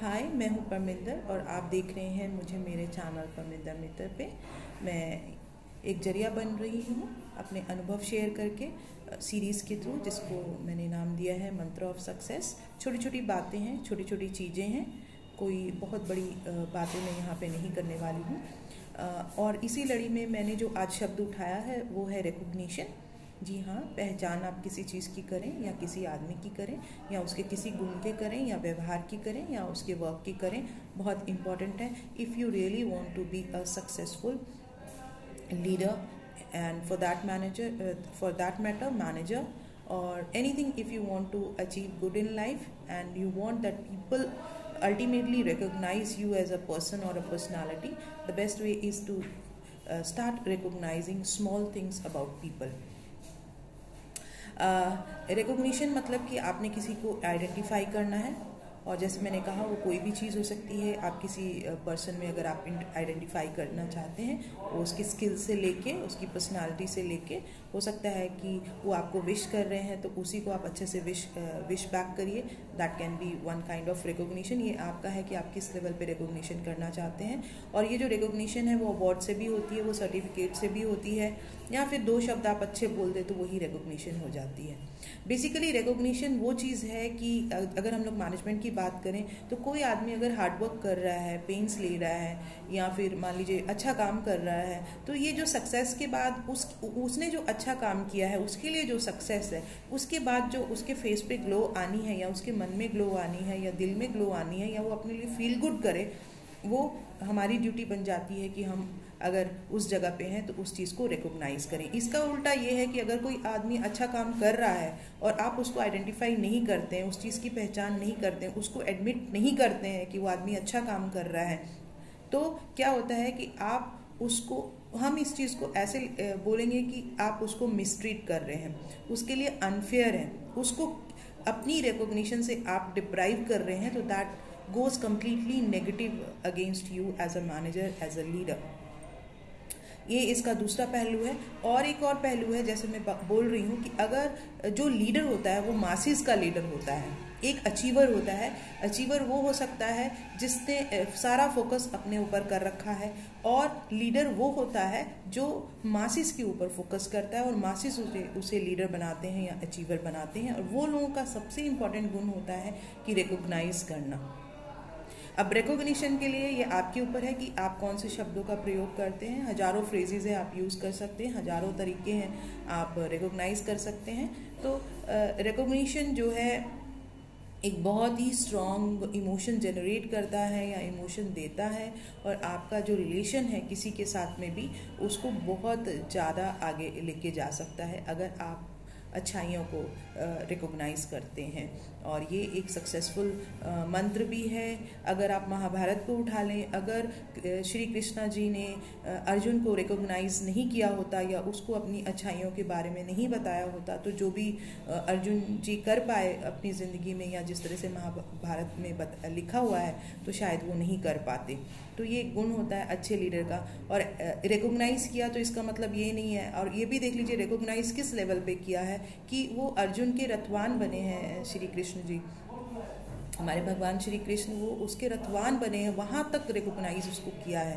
हाय, मैं हूँ परमिंदर और आप देख रहे हैं मुझे मेरे चैनल परमिंदर मित्र पे। मैं एक जरिया बन रही हूँ अपने अनुभव शेयर करके सीरीज़ के थ्रू, जिसको मैंने नाम दिया है मंत्र ऑफ सक्सेस। छोटी छोटी बातें हैं, छोटी छोटी चीज़ें हैं, कोई बहुत बड़ी बातें मैं यहाँ पे नहीं करने वाली हूँ। और इसी लड़ी में मैंने जो आज शब्द उठाया है वो है रिकॉग्निशन। जी हाँ, पहचान आप किसी चीज़ की करें या किसी आदमी की करें या उसके किसी गुण के करें या व्यवहार की करें या उसके वर्क की करें, बहुत इम्पॉर्टेंट है। If you really want to be a successful leader and for that matter manager or anything, if you want to achieve good in life and you want that people ultimately recognize you as a person or a personality, the best way is to start recognizing small things about people. Recognition मतलब कि आपने किसी को identify करना है, और जैसे मैंने कहा वो कोई भी चीज़ हो सकती है। आप किसी पर्सन में अगर आप आइडेंटिफाई करना चाहते हैं, वो उसकी स्किल से लेके उसकी पर्सनालिटी से लेके, हो सकता है कि वो आपको विश कर रहे हैं तो उसी को आप अच्छे से विश बैक करिए। That can be one kind of recognition. ये आपका है कि आप किस लेवल पे रिकॉग्निशन करना चाहते हैं। और ये जो रिकॉग्निशन है वो अवार्ड से भी होती है, वो सर्टिफिकेट से भी होती है, या फिर दो शब्द आप अच्छे बोल दे तो वही रिकॉग्निशन हो जाती है। बेसिकली रिकॉग्निशन वो चीज़ है कि अगर हम लोग मैनेजमेंट की बात करें तो कोई आदमी अगर हार्डवर्क कर रहा है, पेन्स ले रहा है, या फिर मान लीजिए अच्छा काम कर रहा है, तो ये जो सक्सेस के बाद उसने जो अच्छा काम किया है उसके लिए जो सक्सेस है, उसके बाद जो उसके फेस पे ग्लो आनी है या उसके मन में ग्लो आनी है या दिल में ग्लो आनी है या वो अपने लिए फील गुड करे, वो हमारी ड्यूटी बन जाती है कि हम अगर उस जगह पे हैं तो उस चीज़ को रिकॉग्नाइज करें। इसका उल्टा ये है कि अगर कोई आदमी अच्छा काम कर रहा है और आप उसको आइडेंटिफाई नहीं करते हैं, उस चीज़ की पहचान नहीं करते हैं, उसको एडमिट नहीं करते हैं कि वो आदमी अच्छा काम कर रहा है, तो क्या होता है कि हम इस चीज़ को ऐसे बोलेंगे कि आप उसको मिसट्रीट कर रहे हैं, उसके लिए अनफेयर है, उसको अपनी रिकॉग्निशन से आप डिप्राइव कर रहे हैं, तो that goes completely negative against you as a manager, as a leader. ये इसका दूसरा पहलू है। और एक और पहलू है, जैसे मैं बोल रही हूँ कि अगर जो लीडर होता है वो मासिस का लीडर होता है, एक अचीवर होता है। अचीवर वो हो सकता है जिसने सारा फोकस अपने ऊपर कर रखा है, और लीडर वो होता है जो मासिस के ऊपर फोकस करता है और मासिस उसे लीडर बनाते हैं या अचीवर बनाते हैं। और वो लोगों का सबसे इम्पॉर्टेंट गुण होता है कि रिकॉग्नाइज करना। अब रिकॉग्निशन के लिए ये आपके ऊपर है कि आप कौन से शब्दों का प्रयोग करते हैं। हजारों फ्रेजेज है आप यूज़ कर सकते हैं, हजारों तरीके हैं आप रिकॉग्नाइज कर सकते हैं। तो रिकॉग्निशन जो है एक बहुत ही स्ट्रॉन्ग इमोशन जनरेट करता है या इमोशन देता है, और आपका जो रिलेशन है किसी के साथ में भी उसको बहुत ज़्यादा आगे लेके जा सकता है अगर आप अच्छाइयों को रिकॉग्नाइज करते हैं। और ये एक सक्सेसफुल मंत्र भी है। अगर आप महाभारत को उठा लें, अगर श्री कृष्णा जी ने अर्जुन को रिकॉग्नाइज नहीं किया होता या उसको अपनी अच्छाइयों के बारे में नहीं बताया होता, तो जो भी अर्जुन जी कर पाए अपनी ज़िंदगी में या जिस तरह से महाभारत में लिखा हुआ है, तो शायद वो नहीं कर पाते। तो ये गुण होता है अच्छे लीडर का। और रिकॉग्नाइज किया तो इसका मतलब ये नहीं है, और ये भी देख लीजिए रिकॉग्नाइज किस लेवल पे किया है कि वो अर्जुन के रथवान बने हैं। श्री कृष्ण जी, हमारे भगवान श्री कृष्ण, वो उसके रथवान बने हैं, वहाँ तक रिकॉग्नाइज उसको किया है,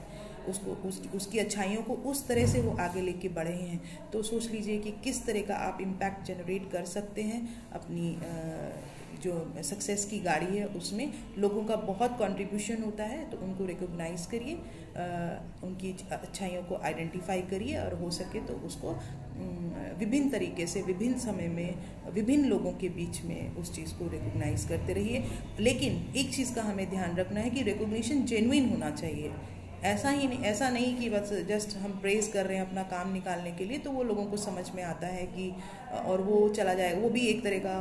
उसकी अच्छाइयों को उस तरह से वो आगे लेके बढ़े हैं। तो सोच लीजिए कि किस तरह का आप इम्पैक्ट जनरेट कर सकते हैं अपनी जो सक्सेस की गाड़ी है उसमें। लोगों का बहुत कंट्रीब्यूशन होता है, तो उनको रिकॉग्नाइज करिए, उनकी अच्छाइयों को आइडेंटिफाई करिए, और हो सके तो उसको विभिन्न तरीके से विभिन्न समय में विभिन्न लोगों के बीच में उस चीज़ को रिकॉग्नाइज करते रहिए। लेकिन एक चीज़ का हमें ध्यान रखना है कि रिकॉग्निशन जेन्युइन होना चाहिए। ऐसा नहीं कि बस जस्ट हम प्रेज कर रहे हैं अपना काम निकालने के लिए, तो वो लोगों को समझ में आता है कि और वो चला जाएगा। वो भी एक तरह का,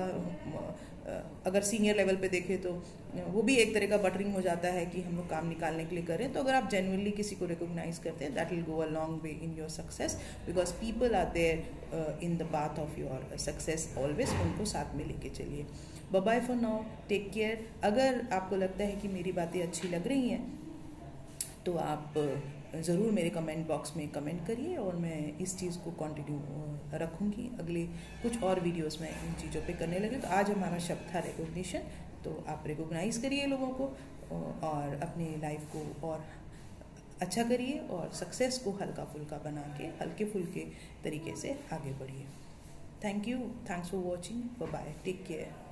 अगर सीनियर लेवल पे देखें तो वो भी एक तरह का बटरिंग हो जाता है कि हम लोग काम निकालने के लिए करें। तो अगर आप जेन्युइनली किसी को रिकॉग्नाइज करते हैं, that will go a long way in your success, because people are there in the path of your success always. उनको साथ में लेके चलिए। Bye bye for now, take care. अगर आपको लगता है कि मेरी बातें अच्छी लग रही हैं तो आप ज़रूर मेरे कमेंट बॉक्स में कमेंट करिए, और मैं इस चीज़ को कंटिन्यू रखूँगी। अगले कुछ और वीडियोस में इन चीज़ों पे करने लगे। तो आज हमारा शब्द था रिकॉग्निशन। तो आप रिकॉग्नाइज़ करिए लोगों को और अपनी लाइफ को और अच्छा करिए और सक्सेस को हल्का फुल्का बना के हल्के फुल्के तरीके से आगे बढ़िए। Thank you, thanks for watching, bye bye, take care.